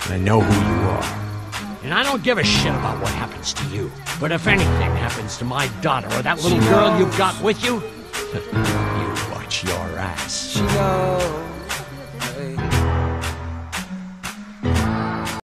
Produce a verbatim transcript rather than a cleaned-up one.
I know who you are. And I don't give a shit about what happens to you. But if anything happens to my daughter or that little girl you've got with you, you watch your ass. She knows.